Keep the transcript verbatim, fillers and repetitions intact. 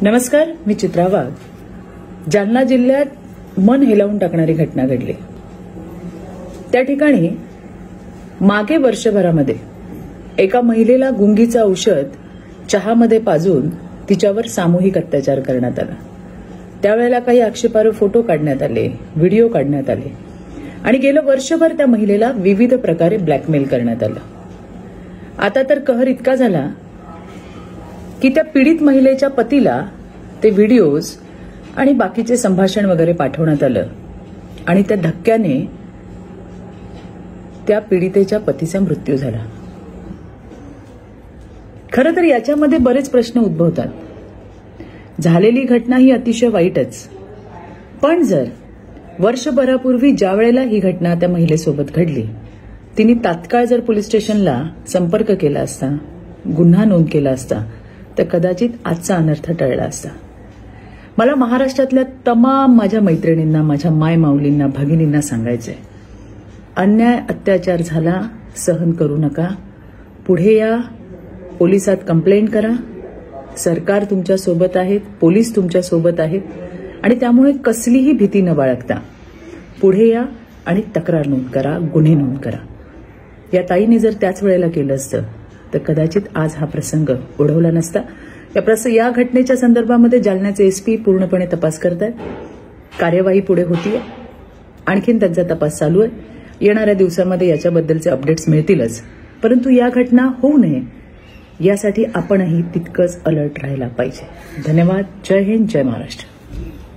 नमस्कार, मी चित्रा वाघ. जालना जिल्ह्यात मन हेलावून टाकणारी घटना घडली. त्या ठिकाणी मागे वर्षभरामध्ये एका महिलेला गुंगीचं औषध चहामध्ये पाजून तिच्यावर सामूहिक अत्याचार करण्यात आला. त्यावेळेला काही आक्षेपार्ह फोटो काढण्यात आले, व्हिडिओ काढण्यात आले आणि गेलं वर्षभर त्या महिलेला विविध प्रकारे ब्लॅकमेल करण्यात आलं. आता तर कहर इतका झाला की त्या पीडित महिलेच्या पतीला ते व्हिडिओज आणि बाकीचे संभाषण वगैरे पाठवण्यात आलं आणि त्या धक्क्याने त्या पीडितेच्या पतीचा मृत्यू झाला. खरं तर याच्यामध्ये बरेच प्रश्न उद्भवतात. झालेली घटना ही अतिशय वाईटच, पण जर वर्षभरापूर्वी ज्या वेळेला ही घटना त्या महिलेसोबत घडली, तिने तात्काळ जर पोलीस स्टेशनला संपर्क केला असता, गुन्हा नोंद केला असता, तर कदाचित आजचा अनर्थ टळला असता. मला महाराष्ट्रातल्या तमाम माझ्या मैत्रिणींना, माझ्या माय माऊलींना, भगिनींना सांगायचंय, अन्याय अत्याचार झाला, सहन करू नका. पुढे या, पोलिसात कंप्लेंट करा. सरकार तुमच्या सोबत आहेत, पोलीस तुमच्या सोबत आहेत आणि त्यामुळे कसलीही भीती न बाळगता पुढे या आणि तक्रार नोंद करा, गुन्हे नोंद करा. या ताईने जर त्याच वेळेला केलं असतं तर कदाचित आज हा प्रसंग ओढवला नसता. या प्रसंग या घटनेच्या संदर्भामध्ये जालन्याचे एसपी पूर्णपणे तपास करतायत. कार्यवाही पुढे होतीये, आणखीन त्यांचा तपास चालू आहे. येणाऱ्या दिवसांमध्ये याच्याबद्दलचे अपडेट्स मिळतीलच, परंतु या घटना होऊ नये यासाठी आपणही तितकंच अलर्ट राहायला पाहिजे. धन्यवाद. जय हिंद, जय महाराष्ट्र.